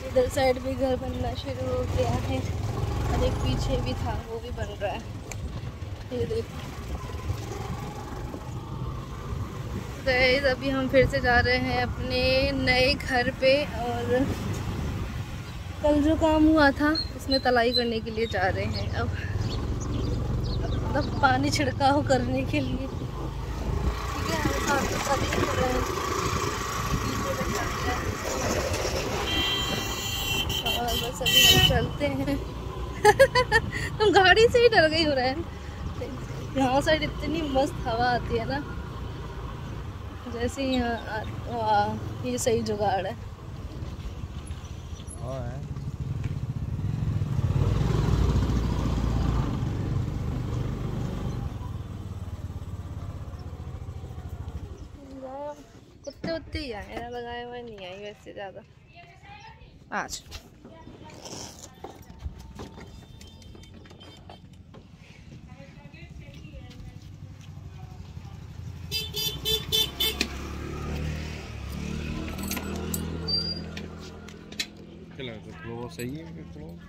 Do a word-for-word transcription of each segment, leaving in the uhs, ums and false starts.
इधर साइड भी घर बनना शुरू हो गया है और एक पीछे भी था वो भी बन रहा है। ये देखो गाइस, अभी हम फिर से जा रहे हैं अपने नए घर पे और कल जो काम हुआ था उसमें तलाई करने के लिए जा रहे हैं। अब मतलब पानी छिड़काव करने के लिए, ठीक है। हम साथ में कर रहे हैं और बस अभी हम चलते हैं। तुम गाड़ी से ही डर गई हो रहा है। यहाँ साइड इतनी मस्त हवा आती है ना, जैसे यहाँ। वाह, ये सही जुगाड़ है। कुत्ते उत्ते ही आए ना, लगाए हुए नहीं आई वैसे ज़्यादा आज। तो सही है।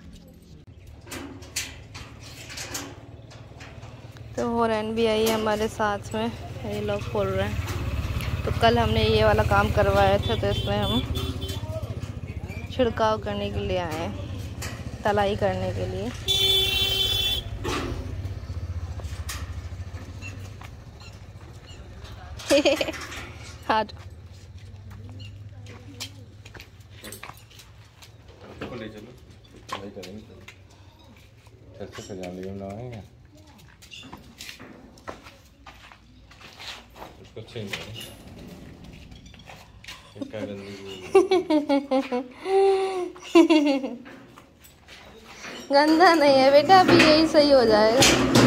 तो हॉर्न भी आई है हमारे साथ में, ये लोग खोल रहे हैं। तो कल हमने ये वाला काम करवाया था, तो इसमें हम छिड़काव करने के लिए आए हैं, तलाई करने के लिए। हाँ ले चलो, तलाई करेंगे। कैसे सजा लियो ना है उसको चेंज करें। क्या गंदा नहीं है बेटा, अभी यही सही हो जाएगा।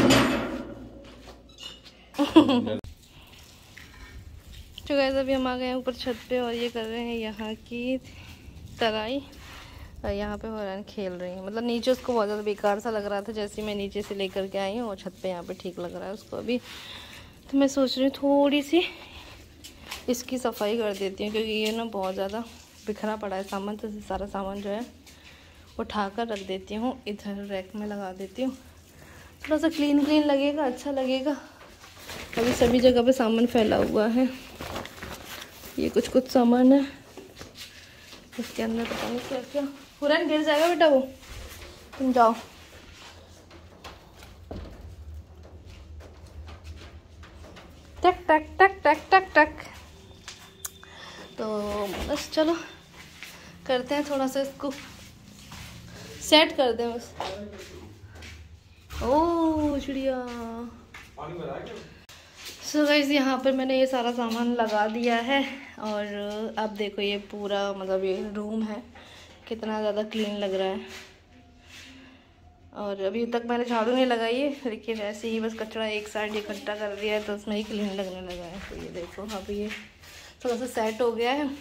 तो गाइस, अभी हम आ गए हैं ऊपर छत पे और ये कर रहे हैं यहाँ की तलाई। और यहाँ पे हॉर्न खेल रही है, मतलब नीचे उसको बहुत ज़्यादा बेकार सा लग रहा था, जैसे मैं नीचे से लेकर के आई हूँ, और छत पे यहाँ पे ठीक लग रहा है उसको अभी। तो मैं सोच रही हूँ थोड़ी सी इसकी सफाई कर देती हूँ, क्योंकि ये ना बहुत ज़्यादा बिखरा पड़ा है सामान। तो सारा सामान जो है उठा कर रख देती हूँ, इधर रैक में लगा देती हूँ, थोड़ा सा क्लीन क्लीन लगेगा, अच्छा लगेगा। अभी सभी जगह पे सामान फैला हुआ है, ये कुछ कुछ सामान है इसके अंदर, पता नहीं क्या क्या। हुरन गिर जाएगा बेटा, वो तुम जाओ। टक टक टक टक टक टक। तो बस चलो करते हैं, थोड़ा सा इसको सेट कर दें बस। ओह चिड़िया। सो गाइस, यहाँ पर मैंने ये सारा सामान लगा दिया है और अब देखो ये पूरा, मतलब ये रूम है कितना ज़्यादा क्लीन लग रहा है। और अभी तक मैंने झाड़ू नहीं लगाई है, लेकिन ऐसे ही बस कचरा एक साइड इकट्ठा कर दिया है, तो उसमें ही क्लीन लगने लगा है। तो ये देखो अब ये थोड़ा सा सेट हो गया है।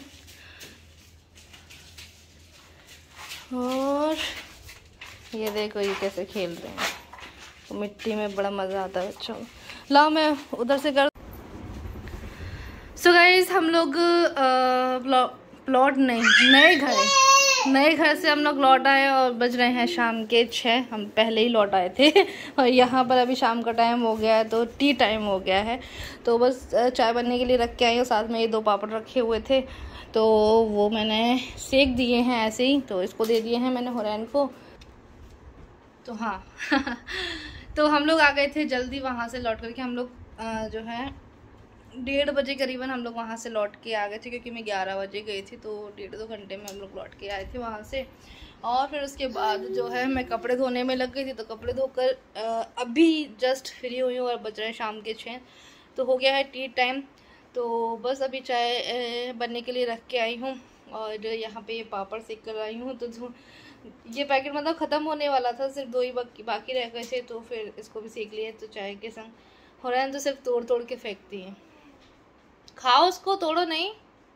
और ये देखो ये कैसे खेल रहे हैं, तो मिट्टी में बड़ा मज़ा आता है बच्चों को। लाओ मैं उधर से कर। सो गाइस, हम लोग प्लॉट नहीं, नए घर नए घर से हम लोग लौट आए और बज रहे हैं शाम के छः। हम पहले ही लौट आए थे और यहाँ पर अभी शाम का टाइम हो गया है, तो टी टाइम हो गया है। तो बस चाय बनने के लिए रख के आई हूँ, साथ में ये दो पापड़ रखे हुए थे, तो वो मैंने सेक दिए हैं ऐसे ही, तो इसको दे दिए हैं मैंने हुरैन को। तो हाँ तो हम लोग आ गए थे जल्दी वहाँ से लौट करके। हम लोग जो है डेढ़ बजे करीबन हम लोग वहाँ से लौट के आ गए थे, क्योंकि मैं ग्यारह बजे गई थी, तो डेढ़ दो घंटे में हम लोग लौट के आए थे वहाँ से। और फिर उसके बाद जो है मैं कपड़े धोने में लग गई थी, तो कपड़े धोकर अभी जस्ट फ्री हुई हूँ और बज रहे हैं शाम के छः। तो हो गया है टी टाइम, तो बस अभी चाय बनने के लिए रख के आई हूँ और यहाँ पे ये पापड़ सेक कर आई हूँ। तो ये पैकेट मतलब ख़त्म होने वाला था, सिर्फ दो ही बाकी बाकी रह गए थे, तो फिर इसको भी सेक लिए। तो चाय के संग हुरैन तो सिर्फ तोड़ तोड़ के फेंकती है, खाओ उसको, तोड़ो नहीं।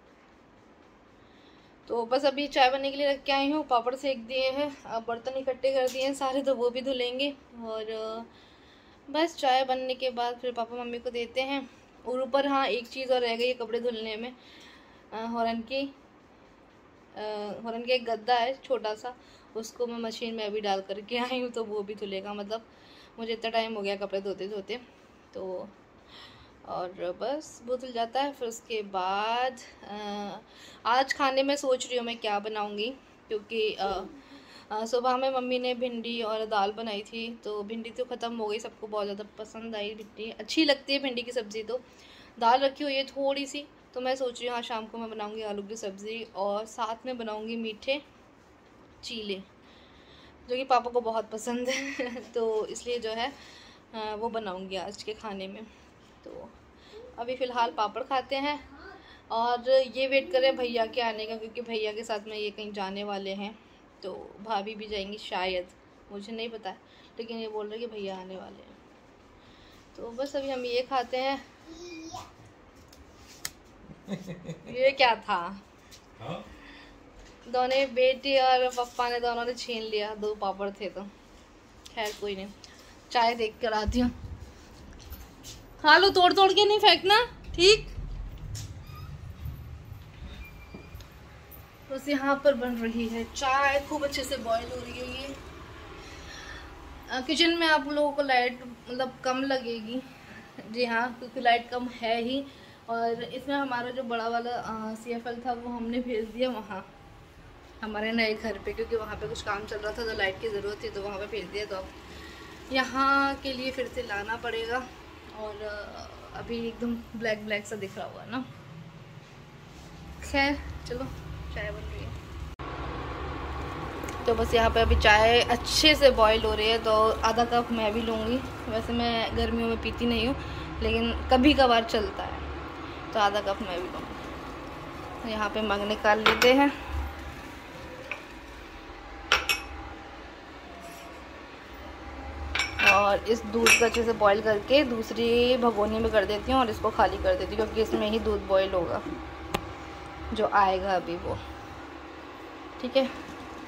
तो बस अभी चाय बनने के लिए रख के आई हूँ, पापड़ सेक दिए हैं, अब बर्तन इकट्ठे कर दिए हैं सारे, तो वो भी धुलेंगे। और बस चाय बनने के बाद फिर पापा मम्मी को देते हैं। और ऊपर हाँ एक चीज़ और रह गई है कपड़े धुलने में, हुरैन की हॉर्न का एक गद्दा है छोटा सा, उसको मैं मशीन में अभी डाल करके आई हूँ, तो वो भी धुलेगा। मतलब मुझे इतना टाइम हो गया कपड़े धोते धोते, तो और बस वो धुल जाता है। फिर उसके बाद आ, आज खाने में सोच रही हूँ मैं क्या बनाऊँगी, क्योंकि सुबह में मम्मी ने भिंडी और दाल बनाई थी, तो भिंडी तो ख़त्म हो गई, सबको बहुत ज़्यादा पसंद आई भिंडी, अच्छी लगती है भिंडी की सब्ज़ी। तो दाल रखी हुई है थोड़ी सी, तो मैं सोच रही हूँ आज शाम को मैं बनाऊँगी आलू की सब्ज़ी, और साथ में बनाऊँगी मीठे चीले, जो कि पापा को बहुत पसंद है तो इसलिए जो है वो बनाऊँगी आज के खाने में। तो अभी फ़िलहाल पापड़ खाते हैं, और ये वेट करें भैया के आने का, क्योंकि भैया के साथ में ये कहीं जाने वाले हैं, तो भाभी भी जाएंगी शायद, मुझे नहीं पता है, लेकिन ये बोल रहे कि भैया आने वाले हैं। तो बस अभी हम ये खाते हैं। ये क्या था? हाँ? दोनों बेटी और पापा ने दोनों ने छीन लिया, दो पापड़ थे तो खैर कोई नहीं, चाय देख कर आती हूँ। खा लो, तोड़ तोड़ के नहीं फेंकना, ठीक? बस यहाँ पर बन रही है चाय, खूब अच्छे से बॉईल हो रही है। ये किचन में आप लोगों को लाइट मतलब कम लगेगी, जी हाँ, क्योंकि लाइट कम है ही। और इसमें हमारा जो बड़ा वाला सी एफ एल था वो हमने भेज दिया वहाँ हमारे नए घर पे, क्योंकि वहाँ पे कुछ काम चल रहा था तो लाइट की ज़रूरत थी, तो वहाँ पे भेज दिया। तो अब यहाँ के लिए फिर से लाना पड़ेगा, और अभी एकदम ब्लैक ब्लैक सा दिख रहा हुआ ना। खैर चलो, चाय बन रही है, तो बस यहाँ पे अभी चाय अच्छे से बॉईल हो रही है, तो आधा कप मैं भी लूँगी। वैसे मैं गर्मियों में पीती नहीं हूँ, लेकिन कभी कभार चलता है, तो आधा कप मैं भी लूँगी। यहाँ पे मग निकाल लेते हैं, और इस दूध को अच्छे से बॉईल करके दूसरी भगोनी में कर देती हूँ, और इसको खाली कर देती हूँ, क्योंकि इसमें ही दूध बॉईल होगा जो आएगा अभी वो, ठीक है।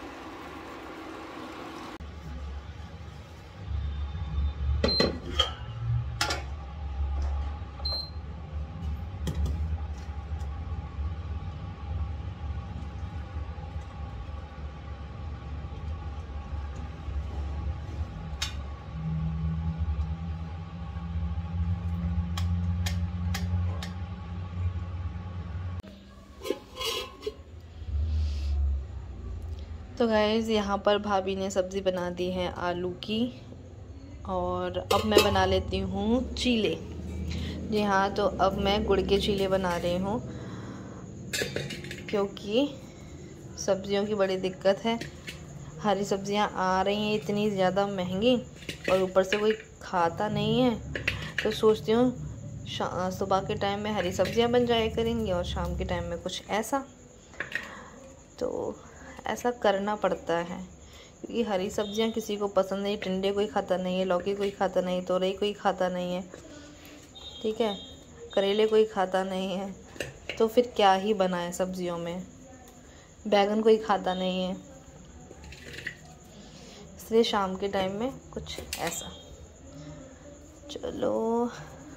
तो गाइज़ यहाँ पर भाभी ने सब्ज़ी बना दी है आलू की, और अब मैं बना लेती हूँ चीले। जी हाँ, तो अब मैं गुड़ के चीले बना रही हूँ, क्योंकि सब्जियों की बड़ी दिक्कत है। हरी सब्जियाँ आ रही हैं इतनी ज़्यादा महंगी, और ऊपर से कोई खाता नहीं है, तो सोचती हूँ सुबह के टाइम में हरी सब्जियाँ बन जाया करेंगी, और शाम के टाइम में कुछ ऐसा। तो ऐसा करना पड़ता है, क्योंकि हरी सब्जियां किसी को पसंद नहीं, टिंडे कोई खाता नहीं है, लौकी कोई खाता नहीं, तोरई कोई खाता नहीं है, ठीक है, करेले कोई खाता नहीं है, तो फिर क्या ही बनाए सब्जियों में। बैगन कोई खाता नहीं है, इसलिए शाम के टाइम में कुछ ऐसा। चलो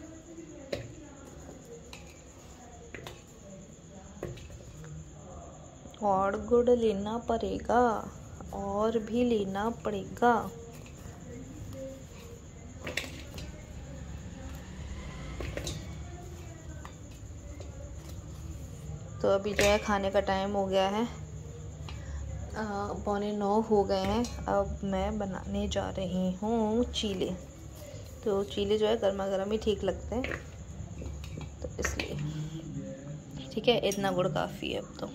और गुड़ लेना पड़ेगा, और भी लेना पड़ेगा। तो अभी जो है खाने का टाइम हो गया है, पौने नौ हो गए हैं। अब मैं बनाने जा रही हूँ चीले। तो चीले जो है गर्मा गर्म ही ठीक लगते हैं, तो इसलिए ठीक है, इतना गुड़ काफ़ी है अब तो।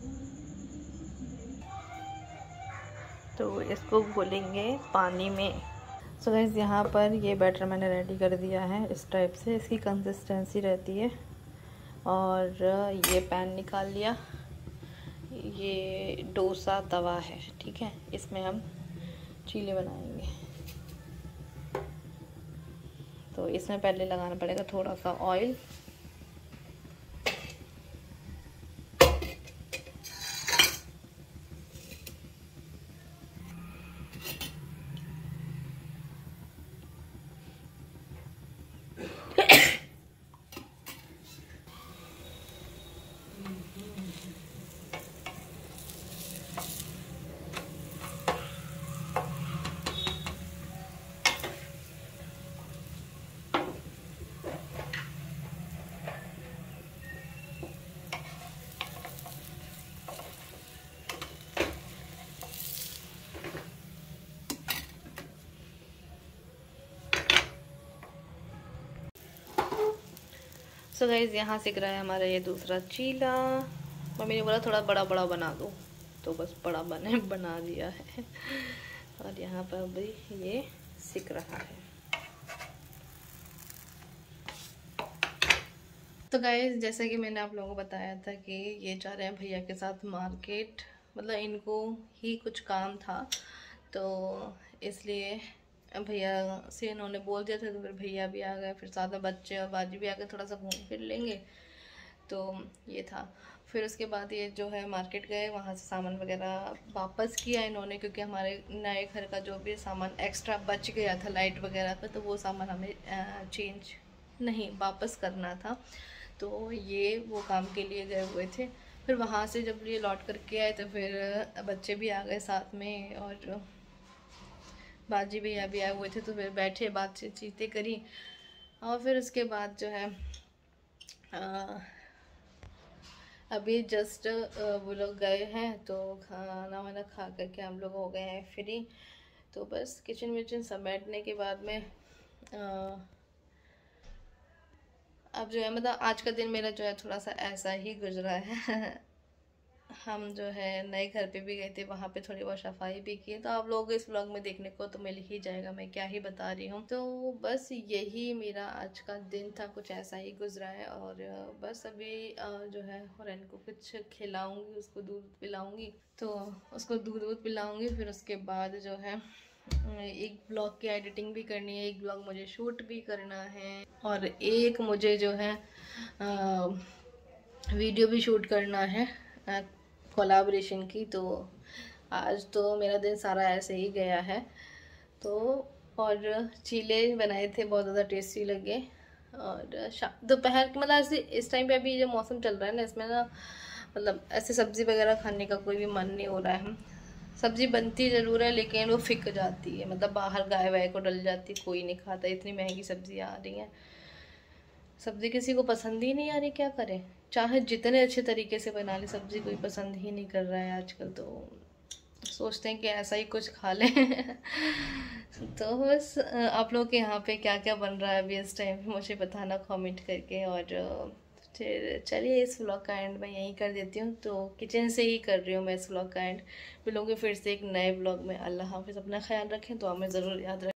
तो इसको घोलेंगे पानी में। सो गाइस यहाँ पर ये बैटर मैंने रेडी कर दिया है, इस टाइप से इसकी कंसिस्टेंसी रहती है। और ये पैन निकाल लिया, ये डोसा तवा है, ठीक है, इसमें हम चीले बनाएंगे। तो इसमें पहले लगाना पड़ेगा थोड़ा सा ऑयल, सो गाइस यहाँ सिक रहा है हमारा ये दूसरा चीला। मम्मी ने बोला थोड़ा बड़ा बड़ा बना दो, तो बस बड़ा बने बना दिया है। और यहाँ पर भी ये सिक रहा है। तो गाइस जैसा कि मैंने आप लोगों को बताया था कि ये जा रहे हैं भैया के साथ मार्केट, मतलब इनको ही कुछ काम था, तो इसलिए भैया से इन्होंने बोल दिया था, तो फिर भैया भी आ गए, फिर साथ में बच्चे और बाजी भी आ गए, थोड़ा सा घूम फिर लेंगे, तो ये था। फिर उसके बाद ये जो है मार्केट गए, वहाँ से सामान वगैरह वापस किया इन्होंने, क्योंकि हमारे नए घर का जो भी सामान एक्स्ट्रा बच गया था लाइट वगैरह का, तो वो सामान हमें चेंज नहीं वापस करना था, तो ये वो काम के लिए गए हुए थे। फिर वहाँ से जब ये लौट करके आए तो फिर बच्चे भी आ गए साथ में, और बाजी भैया भी आए हुए थे, तो फिर बैठे बातचीत चीतें करी। और फिर उसके बाद जो है आ, अभी जस्ट वो लोग गए हैं, तो खाना वाना खा करके हम लोग हो गए हैं फ्री। तो बस किचन विचन समेटने के बाद में आ, अब जो है मतलब आज का दिन मेरा जो है थोड़ा सा ऐसा ही गुजरा है। हम जो है नए घर पे भी गए थे, वहाँ पे थोड़ी बहुत सफाई भी की, तो आप लोग इस व्लॉग में देखने को तो मिल ही जाएगा, मैं क्या ही बता रही हूँ। तो बस यही मेरा आज का दिन था, कुछ ऐसा ही गुजरा है। और बस अभी जो है हॉरेन को कुछ खिलाऊंगी, उसको दूध पिलाऊंगी, तो उसको दूध दूध पिलाऊंगी। फिर उसके बाद जो है एक ब्लॉग की एडिटिंग भी करनी है, एक ब्लॉग मुझे शूट भी करना है, और एक मुझे जो है आ, वीडियो भी शूट करना है कोलैबोरेशन की। तो आज तो मेरा दिन सारा ऐसे ही गया है। तो और चीले बनाए थे, बहुत ज़्यादा टेस्टी लगे। और दोपहर के मतलब ऐसे इस टाइम पे अभी जो मौसम चल रहा है ना, इसमें ना मतलब ऐसे सब्ज़ी वगैरह खाने का कोई भी मन नहीं हो रहा है। सब्ज़ी बनती ज़रूर है लेकिन वो फिक जाती है, मतलब बाहर गाय वाय को डल जाती, कोई नहीं खाता, इतनी महंगी सब्ज़ी आ रही है, सब्ज़ी किसी को पसंद ही नहीं आ रही, क्या करें, चाहे जितने अच्छे तरीके से बना ले सब्ज़ी कोई पसंद ही नहीं कर रहा है आजकल। तो सोचते हैं कि ऐसा ही कुछ खा लें। तो बस आप लोग के यहाँ पे क्या क्या बन रहा है अभी इस टाइम पे मुझे बताना कमेंट करके। और फिर चलिए इस व्लॉग का एंड मैं यहीं कर देती हूँ, तो किचन से ही कर रही हूँ मैं इस व्लॉग का एंड। मिलूँगी फिर से एक नए व्लॉग में। अल्लाह हाफिज़, अपना ख्याल रखें, तो हमें ज़रूर याद रखें।